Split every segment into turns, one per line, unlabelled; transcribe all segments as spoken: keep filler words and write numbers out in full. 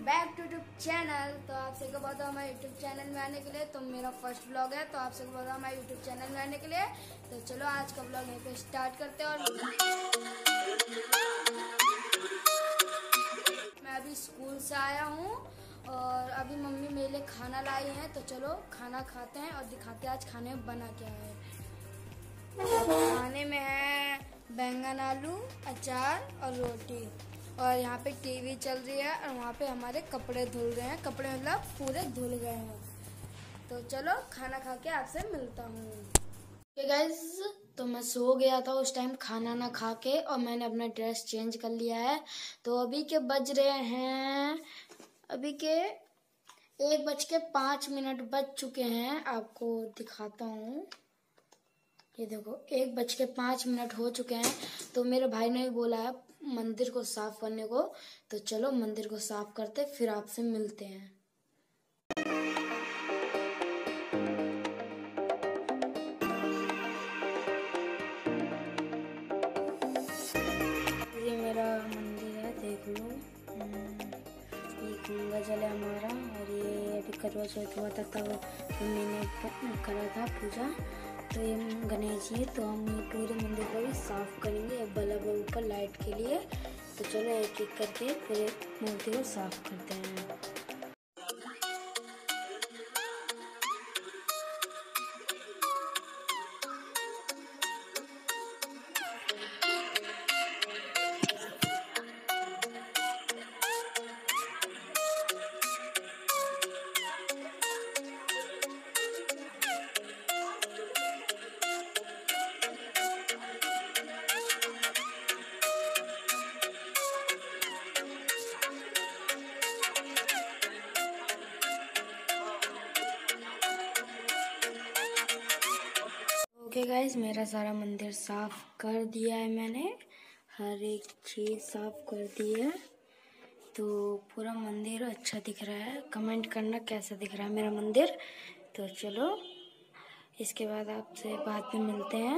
Back to YouTube channel. तो आपसे को बताओ हमारे यूट्यूब चैनल में आने के लिए, तो मेरा फर्स्ट ब्लॉग है, तो आपसे को बताओ हमारे यूट्यूब चैनल में आने के लिए। तो चलो आज का ब्लॉग यहीं पे स्टार्ट करते हैं। और मैं अभी स्कूल से आया हूँ और अभी मम्मी मेरे लिए खाना लाई है, तो चलो खाना खाते हैं और दिखाते हैं आज खाने में बना क्या है। खाने में है बैंगन, आलू, अचार और रोटी। और यहाँ पे टीवी चल रही है और वहाँ पे हमारे कपड़े धुल रहे हैं, कपड़े मतलब पूरे धुल गए हैं। तो चलो खाना खा के आपसे मिलता हूँ। ओके गाइस, तो मैं सो गया था उस टाइम खाना ना खा के, और मैंने अपना ड्रेस चेंज कर लिया है। तो अभी के बज रहे हैं, अभी के एक बज के पाँच मिनट बज चुके हैं। आपको दिखाता हूँ, ये देखो एक बज के पाँच मिनट हो चुके हैं। तो मेरे भाई ने भी बोला है मंदिर को साफ करने को, तो चलो मंदिर को साफ करते फिर आपसे मिलते हैं। ये मेरा मंदिर है, देख लो। ये गंगा जल है हमारा, और ये अभी करवा चौथ हुआ था तब मम्मी ने करा था पूजा। तो ये गणेश जी, तो हम ये पूरे मंदिर को भी साफ करेंगे एक बल्ब ऊपर लाइट के लिए। तो चलो एक एक करके फिर मूर्ति को साफ करते हैं। ओके गाइस, मेरा सारा मंदिर साफ कर दिया है मैंने, हर एक चीज़ साफ कर दी है। तो पूरा मंदिर अच्छा दिख रहा है, कमेंट करना कैसा दिख रहा है मेरा मंदिर। तो चलो इसके बाद आपसे बाद में मिलते हैं।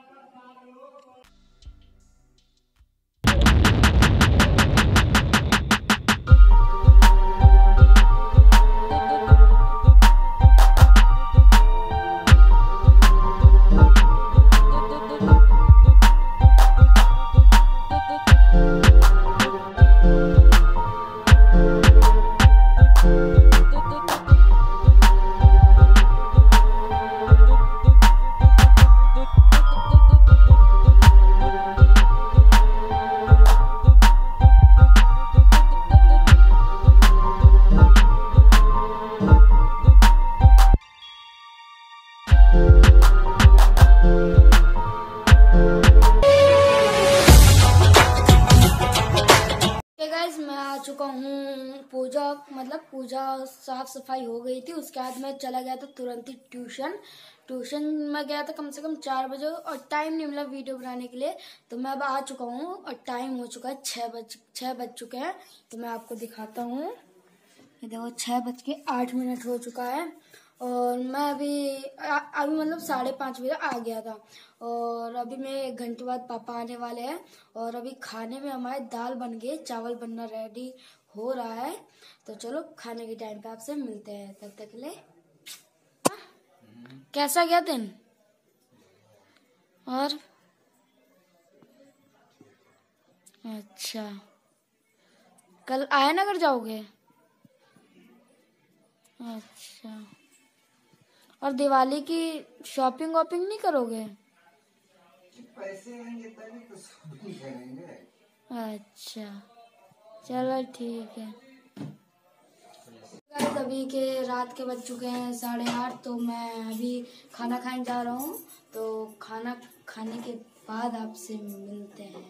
मैं आ चुका हूँ पूजा, मतलब पूजा साफ सफाई हो गई थी। उसके बाद मैं चला गया था तुरंत ही ट्यूशन ट्यूशन में गया था कम से कम चार बजे, और टाइम नहीं मिला वीडियो बनाने के लिए। तो मैं अब आ चुका हूँ और टाइम हो चुका है छः बज छः बज चुके हैं। तो मैं आपको दिखाता हूँ, ये देखो छः बज के आठ मिनट हो चुका है। और मैं अभी अभी मतलब साढ़े पाँच बजे आ गया था, और अभी मैं एक घंटे बाद पापा आने वाले हैं। और अभी खाने में हमारे दाल बन गई, चावल बनना रेडी हो रहा है। तो चलो खाने के टाइम पे आपसे मिलते हैं, तब तक के लिए कैसा गया दिन। और अच्छा, कल आया नगर जाओगे? अच्छा, और दिवाली की शॉपिंग वॉपिंग नहीं करोगे?
पैसे आएंगे तभी तो शॉपिंग करेंगे।
अच्छा चलो ठीक है। अभी के रात के बज चुके हैं साढ़े आठ। तो मैं अभी खाना खाने जा रहा हूँ, तो खाना खाने के बाद आपसे मिलते हैं।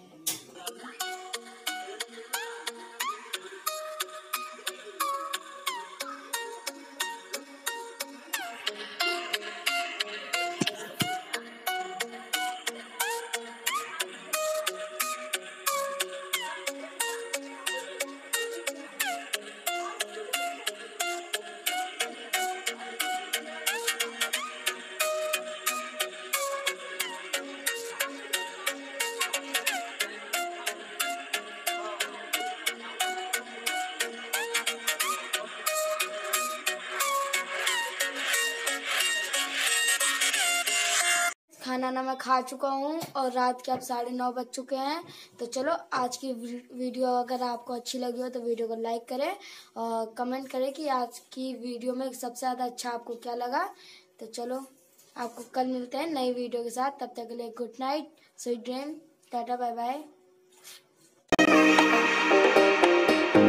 खाना ना मैं खा चुका हूँ और रात के अब साढ़े नौ बज चुके हैं। तो चलो आज की वीडियो अगर आपको अच्छी लगी हो तो वीडियो को लाइक करें और कमेंट करें कि आज की वीडियो में सबसे ज़्यादा अच्छा आपको क्या लगा। तो चलो आपको कल मिलते हैं नई वीडियो के साथ, तब तक के लिए good night, sweet dream, tata bye bye.